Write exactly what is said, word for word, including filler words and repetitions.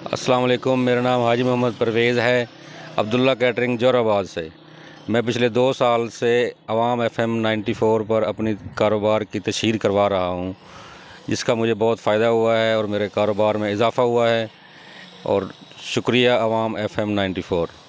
अस्सलाम वालेकुम। मेरा नाम हाजी मोहम्मद परवेज़ है, अब्दुल्ला कैटरिंग जोराबाद से। मैं पिछले दो साल से अवाम एफ एम नाइन्टी फोर पर अपनी कारोबार की तशहीर करवा रहा हूँ, जिसका मुझे बहुत फ़ायदा हुआ है और मेरे कारोबार में इजाफ़ा हुआ है। और शुक्रिया अवाम एफ एम नाइन्टी फोर।